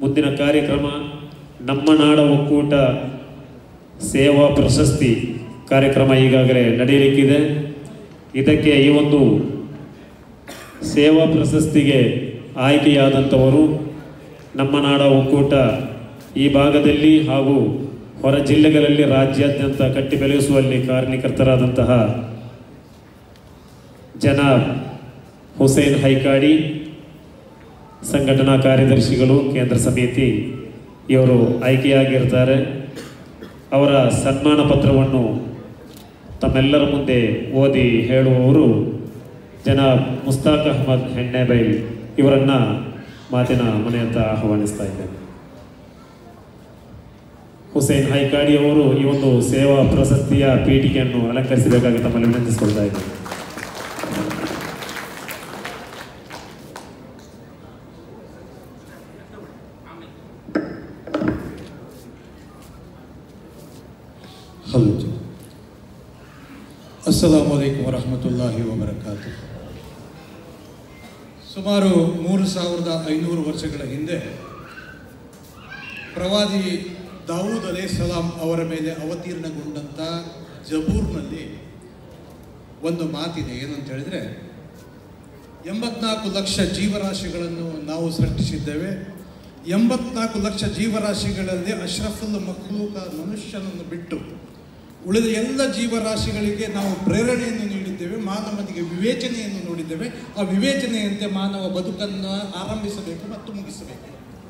ಮುಂದಿನ ಕಾರ್ಯಕ್ರಮ ನಮ್ಮ ನಾಡ ಒಕ್ಕೂಟ ಸೇವಾ ಪ್ರಶಸ್ತಿ ಕಾರ್ಯಕ್ರಮ ಈಗಾಗಲೇ ನಡೆಯಲಿಕ್ಕಿದೆ. ಇದಕ್ಕೆ ಈ ಒಂದು ಸೇವಾ ಪ್ರಶಸ್ತಿಗೆ ಆಯ್ಕೆಯಾದಂಥವರು ನಮ್ಮ ನಾಡ ಒಕ್ಕೂಟ ಈ ಭಾಗದಲ್ಲಿ ಹಾಗೂ ಹೊರ ಜಿಲ್ಲೆಗಳಲ್ಲಿ ರಾಜ್ಯಾದ್ಯಂತ ಕಟ್ಟಿ ಬೆಳೆಸುವಲ್ಲಿ ಕಾರ್ಯಕರ್ತರಾದಂತಹ ಜನಾಬ್ ಹುಸೇನ್ ಹೈಕಾಡಿ, ಸಂಘಟನಾ ಕಾರ್ಯದರ್ಶಿಗಳು, ಕೇಂದ್ರ ಸಮಿತಿ ಇವರು ಆಯ್ಕೆಯಾಗಿರ್ತಾರೆ. ಅವರ ಸನ್ಮಾನ ಪತ್ರವನ್ನು ತಮ್ಮೆಲ್ಲರ ಮುಂದೆ ಓದಿ ಹೇಳುವವರು ಜನಾಬ್ ಮುಸ್ತಾಕ್ ಅಹಮದ್ ಹೆಣ್ಣೆಬೈಲ್ ಇವರನ್ನು ಮಾತಿನ ಮನೆಯತ್ತ ಆಹ್ವಾನಿಸ್ತಾ ಇದ್ದೇನೆ. ಹುಸೇನ್ ಹೈಕಾಡಿ ಅವರು ಈ ಒಂದು ಸೇವಾ ಪ್ರಶಸ್ತಿಯ ಪೀಠಿಕೆಯನ್ನು ಅಲಂಕರಿಸಬೇಕಾಗಿ ತಮ್ಮಲ್ಲಿ ವಿನಂತಿಸಿಕೊಳ್ತಾ ಇದ್ದೇನೆ. ಹಲೋ, ಅಸ್ಸಲಾಮು ಅಲೈಕುಂ ವರಹಮತುಲ್ಲಾಹಿ ವಬರಕಾತು. ಸುಮಾರು 3500 ವರ್ಷಗಳ ಹಿಂದೆ ಪ್ರವಾದಿ ದಾವೂದ್ ಅಲೈಹಿಸ್ಸಲಾಂ ಅವರ ಮೇಲೆ ಅವತೀರ್ಣಗೊಂಡಂಥ ಜಬೂರ್ನಲ್ಲಿ ಒಂದು ಮಾತಿದೆ. ಏನಂತ ಹೇಳಿದರೆ, 84 ಲಕ್ಷ ಜೀವರಾಶಿಗಳನ್ನು ನಾವು ಸೃಷ್ಟಿಸಿದ್ದೇವೆ. 84 ಲಕ್ಷ ಜೀವರಾಶಿಗಳಲ್ಲಿ ಅಶ್ರಫುಲ್ ಮಖ್ಲೂಕ ಮನುಷ್ಯನನ್ನು ಬಿಟ್ಟು ಉಳಿದ ಎಲ್ಲ ಜೀವರಾಶಿಗಳಿಗೆ ನಾವು ಪ್ರೇರಣೆಯನ್ನು ನೀಡಿದ್ದೇವೆ, ಮಾನವನಿಗೆ ವಿವೇಚನೆಯನ್ನು ನೋಡಿದ್ದೇವೆ. ಆ ವಿವೇಚನೆಯಂತೆ ಮಾನವ ಬದುಕನ್ನು ಆರಂಭಿಸಬೇಕು ಮತ್ತು ಮುಗಿಸಬೇಕು.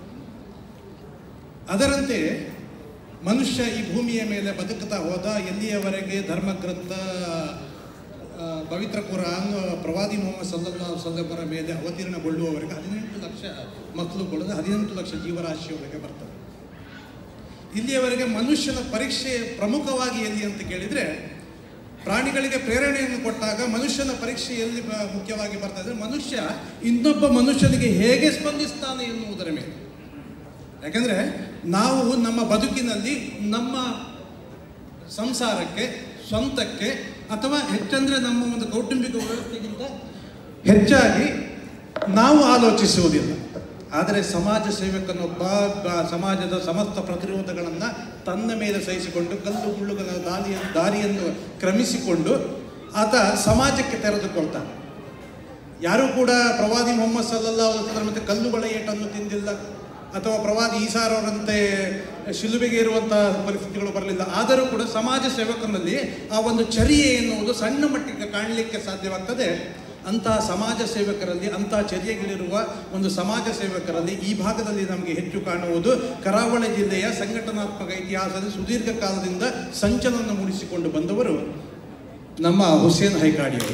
ಅದರಂತೆ ಮನುಷ್ಯ ಈ ಭೂಮಿಯ ಮೇಲೆ ಬದುಕುತ್ತಾ ಹೋದ. ಎಲ್ಲಿಯವರೆಗೆ ಧರ್ಮಗ್ರಂಥ ಪವಿತ್ರ ಕುರಾನ್ ಪ್ರವಾದಿ ಮೊಹಮ್ಮದ್ ಸಲ್ಲಲ್ಲಾಹು ಅಲೈಹಿ ವಸಲ್ಲಮರ ಮೇಲೆ ಅವತೀರ್ಣಗೊಳ್ಳುವವರೆಗೆ 18 ಲಕ್ಷ ಮಕ್ಕಳುಗಳು 18 ಲಕ್ಷ ಜೀವರಾಶಿಯವರೆಗೆ ಬರ್ತವೆ. ಇಲ್ಲಿಯವರೆಗೆ ಮನುಷ್ಯನ ಪರೀಕ್ಷೆ ಪ್ರಮುಖವಾಗಿ ಎಲ್ಲಿ ಅಂತ ಕೇಳಿದರೆ, ಪ್ರಾಣಿಗಳಿಗೆ ಪ್ರೇರಣೆಯನ್ನು ಕೊಟ್ಟಾಗ ಮನುಷ್ಯನ ಪರೀಕ್ಷೆ ಎಲ್ಲಿ ಮುಖ್ಯವಾಗಿ ಬರ್ತಾ ಇದ್ರೆ, ಮನುಷ್ಯ ಇನ್ನೊಬ್ಬ ಮನುಷ್ಯನಿಗೆ ಹೇಗೆ ಸ್ಪಂದಿಸ್ತಾನೆ ಎನ್ನುವುದರ ಮೇಲೆ. ಯಾಕೆಂದರೆ ನಾವು ನಮ್ಮ ಬದುಕಿನಲ್ಲಿ ನಮ್ಮ ಸಂಸಾರಕ್ಕೆ, ಸ್ವಂತಕ್ಕೆ ಅಥವಾ ಹೆಚ್ಚಂದರೆ ನಮ್ಮ ಒಂದು ಕೌಟುಂಬಿಕ ವ್ಯವಸ್ಥೆಗಿಂತ ಹೆಚ್ಚಾಗಿ ನಾವು ಆಲೋಚಿಸುವುದಿಲ್ಲ. ಆದರೆ ಸಮಾಜ ಸೇವಕನೊಬ್ಬ ಸಮಾಜದ ಸಮಸ್ತ ಪ್ರತಿರೋಧಗಳನ್ನು ತನ್ನ ಮೇಲೆ ಸಹಿಸಿಕೊಂಡು ಕಲ್ಲು ಮುಳ್ಳುಗಳ ದಾರಿಯನ್ನು ಕ್ರಮಿಸಿಕೊಂಡು ಆತ ಸಮಾಜಕ್ಕೆ ತೆರೆದುಕೊಳ್ತಾನೆ. ಯಾರೂ ಕೂಡ ಪ್ರವಾದಿ ಮೊಹಮ್ಮದ್ ಸಲ್ಲಲ್ಲಾಹು ಅಲೈಹಿ ವಸಲ್ಲಂ ಮತ್ತು ಕಲ್ಲುಗಳ ಏಟನ್ನು ತಿಂದಿಲ್ಲ, ಅಥವಾ ಪ್ರವಾದಿ ಈಸಾರವರಂತೆ ಶಿಲುಬೆಗೆ ಇರುವಂಥ ಪರಿಸ್ಥಿತಿಗಳು ಬರಲಿಲ್ಲ. ಆದರೂ ಕೂಡ ಸಮಾಜ ಸೇವಕನಲ್ಲಿ ಆ ಒಂದು ಚರ್ಯೆ ಎನ್ನುವುದು ಸಣ್ಣ ಮಟ್ಟಿಗೆ ಕಾಣಲಿಕ್ಕೆ ಸಾಧ್ಯವಾಗ್ತದೆ. ಅಂತಹ ಸಮಾಜ ಸೇವಕರಲ್ಲಿ, ಅಂತಹ ಚರ್ಯೆಗಳಿರುವ ಒಂದು ಸಮಾಜ ಸೇವಕರಲ್ಲಿ ಈ ಭಾಗದಲ್ಲಿ ನಮಗೆ ಹೆಚ್ಚು ಕಾಣುವುದು ಕರಾವಳಿ ಜಿಲ್ಲೆಯ ಸಂಘಟನಾತ್ಮಕ ಇತಿಹಾಸದಲ್ಲಿ ಸುದೀರ್ಘ ಕಾಲದಿಂದ ಸಂಚಲನ ಮೂಡಿಸಿಕೊಂಡು ಬಂದವರು ನಮ್ಮ ಹುಸೇನ್ ಹೈಕಾಡಿಯವರು.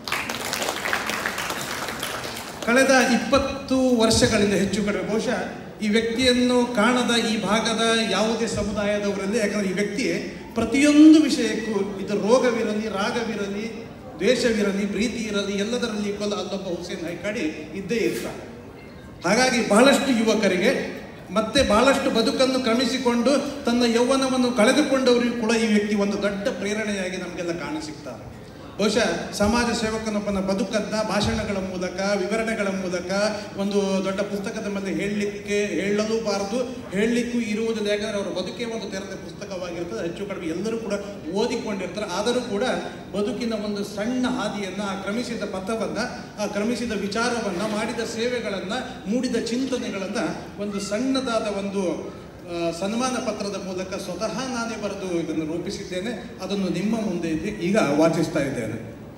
ಕಳೆದ 20 ವರ್ಷಗಳಿಂದ ಹೆಚ್ಚು ಕಡಿಮೆ ಬಹುಶಃ ಈ ವ್ಯಕ್ತಿಯನ್ನು ಕಾಣದ ಈ ಭಾಗದ ಯಾವುದೇ ಸಮುದಾಯದವರಲ್ಲಿ, ಯಾಕಂದರೆ ಈ ವ್ಯಕ್ತಿ ಪ್ರತಿಯೊಂದು ವಿಷಯಕ್ಕೂ, ಇದು ರೋಗವಿರಲಿ, ರಾಗವಿರಲಿ, ದ್ವೇಷವಿರಲಿ, ಪ್ರೀತಿ ಇರಲಿ, ಎಲ್ಲದರಲ್ಲಿ ಅಲ್ಲೊಬ್ಬ ಹುಸೇನ್ ಹೈಕಾಡಿ ಇದ್ದೇ ಇರ್ತಾರೆ. ಹಾಗಾಗಿ ಬಹಳಷ್ಟು ಯುವಕರಿಗೆ ಮತ್ತೆ ಬಹಳಷ್ಟು ಬದುಕನ್ನು ಕ್ರಮಿಸಿಕೊಂಡು ತನ್ನ ಯೌವನವನ್ನು ಕಳೆದುಕೊಂಡವರಿಗೂ ಕೂಡ ಈ ವ್ಯಕ್ತಿ ಒಂದು ದೊಡ್ಡ ಪ್ರೇರಣೆಯಾಗಿ ನಮಗೆಲ್ಲ ಕಾಣಸಿಗ್ತಾರೆ. ಬಹುಶಃ ಸಮಾಜ ಸೇವಕನೊಬ್ಬನ ಬದುಕನ್ನು ಭಾಷಣಗಳ ಮೂಲಕ, ವಿವರಣೆಗಳ ಮೂಲಕ, ಒಂದು ದೊಡ್ಡ ಪುಸ್ತಕದ ಮೇಲೆ ಹೇಳಲೂಬಾರದು, ಹೇಳಲಿಕ್ಕೂ ಇರುವುದಿಲ್ಲ. ಯಾಕಂದರೆ ಅವರ ಬದುಕೇ ಒಂದು ತೆರೆದ ಪುಸ್ತಕವಾಗಿರ್ತದೆ. ಹೆಚ್ಚು ಕಡಿಮೆ ಎಲ್ಲರೂ ಕೂಡ ಓದಿಕೊಂಡಿರ್ತಾರೆ. ಆದರೂ ಕೂಡ ಬದುಕಿನ ಒಂದು ಸಣ್ಣ ಹಾದಿಯನ್ನು, ಆ ಕ್ರಮಿಸಿದ ಪಥವನ್ನು, ಆ ಕ್ರಮಿಸಿದ ವಿಚಾರವನ್ನು, ಮಾಡಿದ ಸೇವೆಗಳನ್ನು, ಮೂಡಿದ ಚಿಂತನೆಗಳನ್ನು ಒಂದು ಸಣ್ಣದಾದ ಒಂದು ಸನ್ಮಾನ ಪತ್ರದ ಮೂಲಕ ಸ್ವತಃ ನಾನೇ ಬರೆದು ಇದನ್ನು ರೂಪಿಸಿದ್ದೇನೆ. ಅದನ್ನು ನಿಮ್ಮ ಮುಂದೆ ಈಗ ವಾಚಿಸ್ತಾ ಇದ್ದೇನೆ.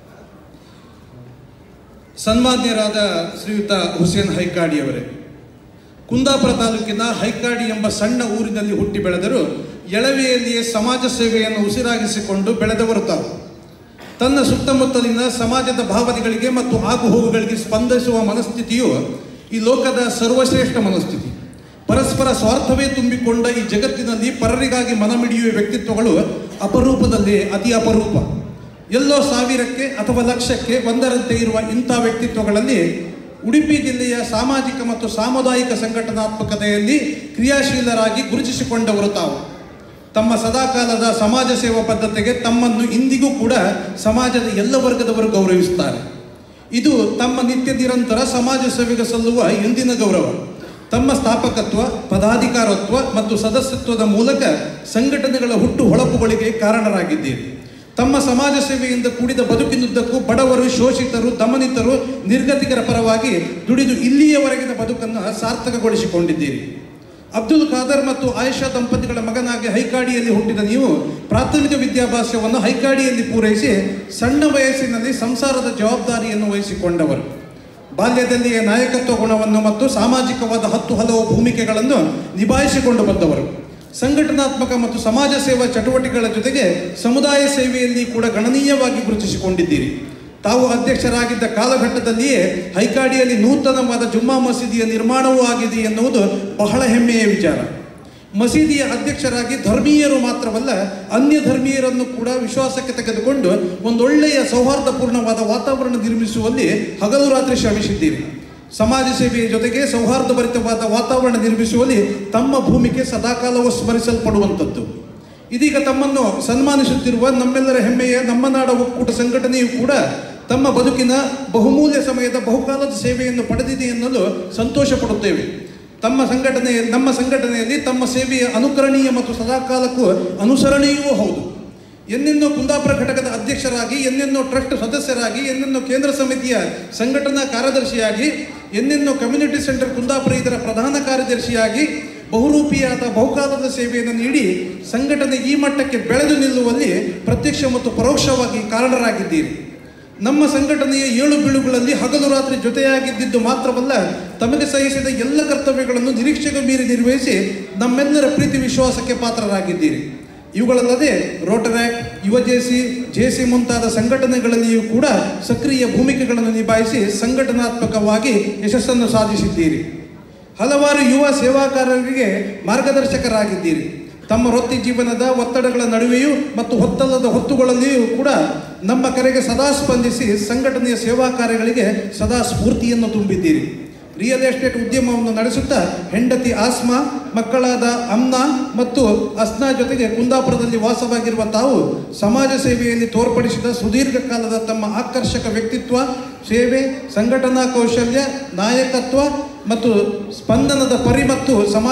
ಸನ್ಮಾನ್ಯರಾದ ಶ್ರೀಯುತ ಹುಸೇನ್ ಹೈಕಾಡಿಯವರೇ, ಕುಂದಾಪುರ ತಾಲೂಕಿನ ಹೈಕಾಡಿ ಎಂಬ ಸಣ್ಣ ಊರಿನಲ್ಲಿ ಹುಟ್ಟಿ ಬೆಳೆದರು. ಎಳವೆಯಲ್ಲಿಯೇ ಸಮಾಜ ಸೇವೆಯನ್ನು ಉಸಿರಾಗಿಸಿಕೊಂಡು ಬೆಳೆದವರು ತಾವು. ತನ್ನ ಸುತ್ತಮುತ್ತಲಿನ ಸಮಾಜದ ಭಾವನೆಗಳಿಗೆ ಮತ್ತು ಆಗುಹೋಗುಗಳಿಗೆ ಸ್ಪಂದಿಸುವ ಮನಸ್ಥಿತಿಯು ಈ ಲೋಕದ ಸರ್ವಶ್ರೇಷ್ಠ ಮನಸ್ಥಿತಿ. ಪರಸ್ಪರ ಸ್ವಾರ್ಥವೇ ತುಂಬಿಕೊಂಡ ಈ ಜಗತ್ತಿನಲ್ಲಿ ಪರರಿಗಾಗಿ ಮನಮಿಡಿಯುವ ವ್ಯಕ್ತಿತ್ವಗಳು ಅಪರೂಪದಲ್ಲಿ ಅತಿ ಅಪರೂಪ. ಎಲ್ಲೋ 1000ಕ್ಕೆ ಅಥವಾ 1,00,000ಕ್ಕೆ ಒಂದರಂತೆ ಇರುವ ಇಂಥ ವ್ಯಕ್ತಿತ್ವಗಳಲ್ಲಿ ಉಡುಪಿ ಜಿಲ್ಲೆಯ ಸಾಮಾಜಿಕ ಮತ್ತು ಸಾಮುದಾಯಿಕ ಸಂಘಟನಾತ್ಮಕತೆಯಲ್ಲಿ ಕ್ರಿಯಾಶೀಲರಾಗಿ ಗುರುತಿಸಿಕೊಂಡವರು ತಾವು. ತಮ್ಮ ಸದಾಕಾಲದ ಸಮಾಜ ಸೇವಾ ಪದ್ಧತಿಗೆ ತಮ್ಮನ್ನು ಇಂದಿಗೂ ಕೂಡ ಸಮಾಜದ ಎಲ್ಲ ವರ್ಗದವರು ಗೌರವಿಸುತ್ತಾರೆ. ಇದು ತಮ್ಮ ನಿತ್ಯ ನಿರಂತರ ಸಮಾಜ ಸೇವೆಗೆ ಸಲ್ಲುವ ಎಂದಿನ ಗೌರವ. ತಮ್ಮ ಸ್ಥಾಪಕತ್ವ, ಪದಾಧಿಕಾರತ್ವ ಮತ್ತು ಸದಸ್ಯತ್ವದ ಮೂಲಕ ಸಂಘಟನೆಗಳ ಹುಟ್ಟು ಹೊಳಪುಗಳಿಗೆ ಕಾರಣರಾಗಿದ್ದೀರಿ. ತಮ್ಮ ಸಮಾಜ ಸೇವೆಯಿಂದ ಕೂಡಿದ ಬದುಕಿನುದ್ದಕ್ಕೂ ಬಡವರು, ಶೋಷಿತರು, ದಮನಿತರು, ನಿರ್ಗತಿಕರ ಪರವಾಗಿ ದುಡಿದು ಇಲ್ಲಿಯವರೆಗಿನ ಬದುಕನ್ನು ಸಾರ್ಥಕಗೊಳಿಸಿಕೊಂಡಿದ್ದೀರಿ. ಅಬ್ದುಲ್ ಖಾದರ್ ಮತ್ತು ಆಯಿಷಾ ದಂಪತಿಗಳ ಮಗನಾಗಿ ಹೈಕಾಡಿಯಲ್ಲಿ ಹುಟ್ಟಿದ ನೀವು ಪ್ರಾಥಮಿಕ ವಿದ್ಯಾಭ್ಯಾಸವನ್ನು ಹೈಕಾಡಿಯಲ್ಲಿ ಪೂರೈಸಿ ಸಣ್ಣ ವಯಸ್ಸಿನಲ್ಲಿ ಸಂಸಾರದ ಜವಾಬ್ದಾರಿಯನ್ನು ವಹಿಸಿಕೊಂಡವರು. ಬಾಲ್ಯದಲ್ಲಿಯೇ ನಾಯಕತ್ವ ಗುಣವನ್ನು ಮತ್ತು ಸಾಮಾಜಿಕವಾದ ಹಲವು ಭೂಮಿಕೆಗಳನ್ನು ನಿಭಾಯಿಸಿಕೊಂಡು ಬಂದವರು. ಸಂಘಟನಾತ್ಮಕ ಮತ್ತು ಸಮಾಜ ಸೇವಾ ಚಟುವಟಿಕೆಗಳ ಜೊತೆಗೆ ಸಮುದಾಯ ಸೇವೆಯಲ್ಲಿ ಕೂಡ ಗಣನೀಯವಾಗಿ ಗುರುತಿಸಿಕೊಂಡಿದ್ದೀರಿ. ತಾವು ಅಧ್ಯಕ್ಷರಾಗಿದ್ದ ಕಾಲಘಟ್ಟದಲ್ಲಿಯೇ ಹೈಕಾಡಿಯಲ್ಲಿ ನೂತನವಾದ ಜುಮ್ಮಾ ಮಸೀದಿಯ ನಿರ್ಮಾಣವೂ ಆಗಿದೆ ಎನ್ನುವುದು ಬಹಳ ಹೆಮ್ಮೆಯ ವಿಚಾರ. ಮಸೀದಿಯ ಅಧ್ಯಕ್ಷರಾಗಿ ಧರ್ಮೀಯರು ಮಾತ್ರವಲ್ಲ, ಅನ್ಯ ಧರ್ಮೀಯರನ್ನು ಕೂಡ ವಿಶ್ವಾಸಕ್ಕೆ ತೆಗೆದುಕೊಂಡು ಒಂದೊಳ್ಳೆಯ ಸೌಹಾರ್ದಪೂರ್ಣವಾದ ವಾತಾವರಣ ನಿರ್ಮಿಸುವಲ್ಲಿ ಹಗಲು ರಾತ್ರಿ ಶ್ರಮಿಸಿದ್ದೀರಿ. ಸಮಾಜ ಸೇವೆಯ ಜೊತೆಗೆ ಸೌಹಾರ್ದಭರಿತವಾದ ವಾತಾವರಣ ನಿರ್ಮಿಸುವಲ್ಲಿ ತಮ್ಮ ಭೂಮಿಕೆ ಸದಾಕಾಲವೂ ಸ್ಮರಿಸಲ್ಪಡುವಂಥದ್ದು. ಇದೀಗ ತಮ್ಮನ್ನು ಸನ್ಮಾನಿಸುತ್ತಿರುವ ನಮ್ಮೆಲ್ಲರ ಹೆಮ್ಮೆಯ ನಮ್ಮ ನಾಡ ಒಕ್ಕೂಟ ಸಂಘಟನೆಯು ಕೂಡ ತಮ್ಮ ಬದುಕಿನ ಬಹುಮೂಲ್ಯ ಸಮಯದ ಬಹುಕಾಲದ ಸೇವೆಯನ್ನು ಪಡೆದಿದೆ ಎನ್ನಲು ಸಂತೋಷ ಪಡುತ್ತೇವೆ. ನಮ್ಮ ಸಂಘಟನೆಯಲ್ಲಿ ತಮ್ಮ ಸೇವೆಯ ಅನುಕರಣೀಯ ಮತ್ತು ಸದಾಕಾಲಕ್ಕೂ ಅನುಸರಣೆಯೂ ಹೌದು. ಎನ್ನೆನ್ನೋ ಕುಂದಾಪುರ ಘಟಕದ ಅಧ್ಯಕ್ಷರಾಗಿ, ಎನ್ನೆನ್ನೋ ಟ್ರಸ್ಟ್ ಸದಸ್ಯರಾಗಿ, ಎನ್ನೆನ್ನೋ ಕೇಂದ್ರ ಸಮಿತಿಯ ಸಂಘಟನಾ ಕಾರ್ಯದರ್ಶಿಯಾಗಿ, ಎನ್ನೆನ್ನೋ ಕಮ್ಯುನಿಟಿ ಸೆಂಟರ್ ಕುಂದಾಪುರ ಇದರ ಪ್ರಧಾನ ಕಾರ್ಯದರ್ಶಿಯಾಗಿ ಬಹುರೂಪಿಯಾದ ಬಹುಕಾಲದ ಸೇವೆಯನ್ನು ನೀಡಿ ಸಂಘಟನೆ ಈ ಮಟ್ಟಕ್ಕೆ ಬೆಳೆದು ನಿಲ್ಲುವಲ್ಲಿ ಪ್ರತ್ಯಕ್ಷ ಮತ್ತು ಪರೋಕ್ಷವಾಗಿ ಕಾರಣರಾಗಿದ್ದೀರಿ. ನಮ್ಮ ಸಂಘಟನೆಯ ಏಳು ಬೀಳುಗಳಲ್ಲಿ ಹಗಲು ರಾತ್ರಿ ಜೊತೆಯಾಗಿದ್ದಿದ್ದು ಮಾತ್ರವಲ್ಲ, ತಮಗೆ ಸಹಿಸಿದ ಎಲ್ಲ ಕರ್ತವ್ಯಗಳನ್ನು ನಿರೀಕ್ಷೆಗೆ ಮೀರಿ ನಿರ್ವಹಿಸಿ ನಮ್ಮೆಲ್ಲರ ಪ್ರೀತಿ ವಿಶ್ವಾಸಕ್ಕೆ ಪಾತ್ರರಾಗಿದ್ದೀರಿ. ಇವುಗಳಲ್ಲದೆ ರೋಟರ್ಯಾಕ್ಟ್, ಯುವಜೇಸಿ, ಜೇಸಿ ಮುಂತಾದ ಸಂಘಟನೆಗಳಲ್ಲಿಯೂ ಕೂಡ ಸಕ್ರಿಯ ಭೂಮಿಕೆಗಳನ್ನು ನಿಭಾಯಿಸಿ ಸಂಘಟನಾತ್ಮಕವಾಗಿ ಯಶಸ್ಸನ್ನು ಸಾಧಿಸಿದ್ದೀರಿ. ಹಲವಾರು ಯುವ ಸೇವಾಕಾರರಿಗೆ ಮಾರ್ಗದರ್ಶಕರಾಗಿದ್ದೀರಿ. ತಮ್ಮ ವೃತ್ತಿ ಜೀವನದ ಒತ್ತಡಗಳ ನಡುವೆಯೂ ಮತ್ತು ಹೊತ್ತಲ್ಲದ ಹೊತ್ತುಗಳಲ್ಲಿಯೂ ಕೂಡ ನಮ್ಮ ಕರೆಗೆ ಸದಾ ಸ್ಪಂದಿಸಿ ಸಂಘಟನೆಯ ಸೇವಾ ಕಾರ್ಯಗಳಿಗೆ ಸದಾ ಸ್ಫೂರ್ತಿಯನ್ನು ತುಂಬಿದ್ದೀರಿ. ರಿಯಲ್ ಎಸ್ಟೇಟ್ ಉದ್ಯಮವನ್ನು ನಡೆಸುತ್ತಾ ಹೆಂಡತಿ ಆಸ್ಮಾ, ಮಕ್ಕಳಾದ ಅಮ್ನಾ ಮತ್ತು ಅಸ್ನಾ ಜೊತೆಗೆ ಕುಂದಾಪುರದಲ್ಲಿ ವಾಸವಾಗಿರುವ ತಾವು ಸಮಾಜ ಸೇವೆಯಲ್ಲಿ ತೋರ್ಪಡಿಸಿದ ಸುದೀರ್ಘ ಕಾಲದ ತಮ್ಮ ಆಕರ್ಷಕ ವ್ಯಕ್ತಿತ್ವ, ಸೇವೆ, ಸಂಘಟನಾ ಕೌಶಲ್ಯ, ನಾಯಕತ್ವ ಮತ್ತು ಸ್ಪಂದನದ ಮತ್ತು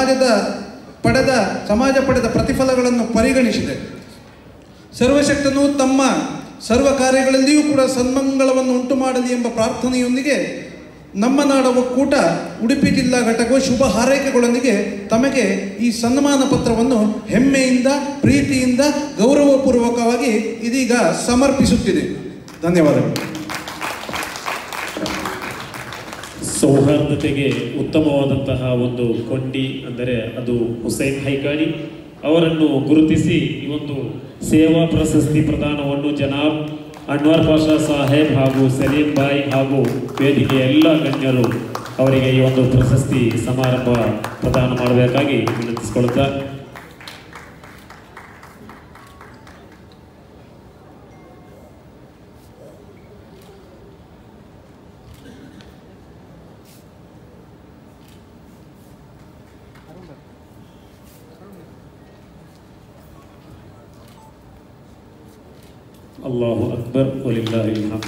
ಸಮಾಜ ಪಡೆದ ಪ್ರತಿಫಲಗಳನ್ನು ಪರಿಗಣಿಸಿದೆ. ಸರ್ವಶಕ್ತನು ತಮ್ಮ ಸರ್ವ ಕಾರ್ಯಗಳಲ್ಲಿಯೂ ಕೂಡ ಸನ್ಮಂಗಳವನ್ನು ಉಂಟು ಮಾಡಲಿ ಎಂಬ ಪ್ರಾರ್ಥನೆಯೊಂದಿಗೆ ನಮ್ಮ ನಾಡ ಒಕ್ಕೂಟ ಉಡುಪಿ ಜಿಲ್ಲಾ ಘಟಕವು ಶುಭ ಹಾರೈಕೆಗಳೊಂದಿಗೆ ತಮಗೆ ಈ ಸನ್ಮಾನ ಪತ್ರವನ್ನು ಹೆಮ್ಮೆಯಿಂದ, ಪ್ರೀತಿಯಿಂದ, ಗೌರವಪೂರ್ವಕವಾಗಿ ಇದೀಗ ಸಮರ್ಪಿಸುತ್ತಿದೆ. ಧನ್ಯವಾದಗಳು. ಸೌಹಾರ್ದತೆಗೆ ಉತ್ತಮವಾದಂತಹ ಒಂದು ಕೊಂಡಿ ಅಂದರೆ ಅದು ಹುಸೇನ್ ಹೈಕಾಡಿ ಅವರನ್ನು ಗುರುತಿಸಿ ಈ ಒಂದು ಸೇವಾ ಪ್ರಶಸ್ತಿ ಪ್ರದಾನವನ್ನು ಜನಾಬ್ ಅನ್ವರ್ ಪಾಷಾ ಸಾಹೇಬ್ ಹಾಗೂ ಸಲೀಂ ಬಾಯ್ ಹಾಗೂ ವೇದಿಕೆಯ ಎಲ್ಲ ಗಣ್ಯರು ಅವರಿಗೆ ಈ ಒಂದು ಪ್ರಶಸ್ತಿ ಸಮಾರಂಭ ಪ್ರದಾನ ಮಾಡಬೇಕಾಗಿ ವಿನಂತಿಸಿಕೊಳ್ಳುತ್ತಾರೆ. ಅಲ್ಲಾಹು ಅಕ್ಬರ್ ವಲಿಲ್ಲಾಹಿಲ್ ಹಮ್ದ್.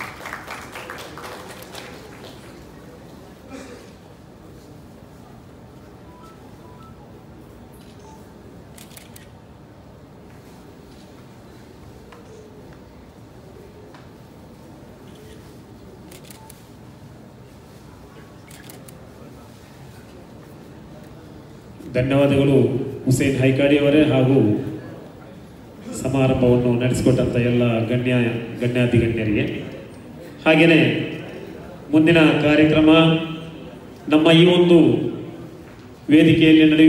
ಧನ್ಯವಾದಗಳು ಹುಸೇನ್ ಹೈಕಾಡಿ ಅವರೇ ಹಾಗೂ ಸಮಾರಂಭವನ್ನು ನಡೆಸಿಕೊಟ್ಟಂಥ ಎಲ್ಲ ಗಣ್ಯಾಧಿಗಣ್ಯರಿಗೆ. ಹಾಗೆಯೇ ಮುಂದಿನ ಕಾರ್ಯಕ್ರಮ ನಮ್ಮ ಈ ಒಂದು ವೇದಿಕೆಯಲ್ಲಿ ನಡೆಯುವ